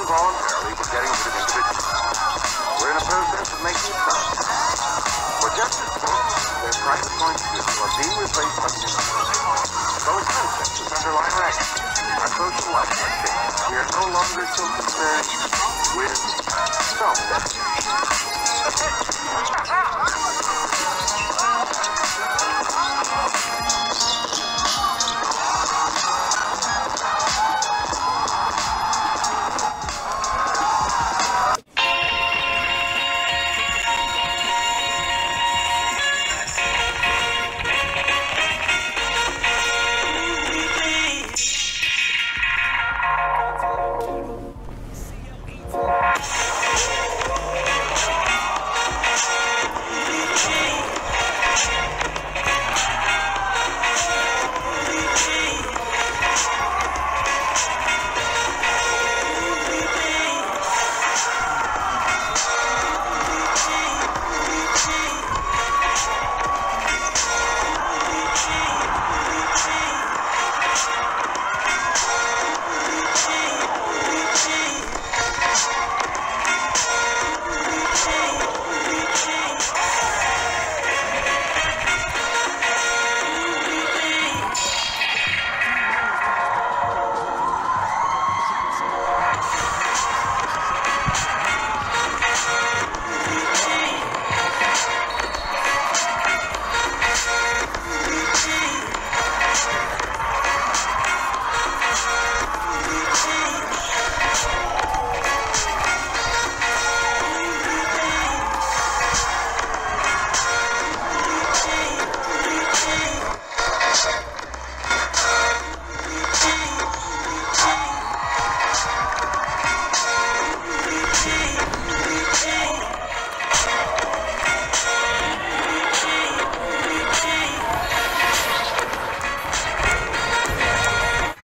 involuntarily, we're getting rid of individuals. We're in a process of making it so. For just as folks, their private points of view are being replaced by community. Those concepts which underlie our actions, our social life, are changed. We are no longer so concerned with self-definition.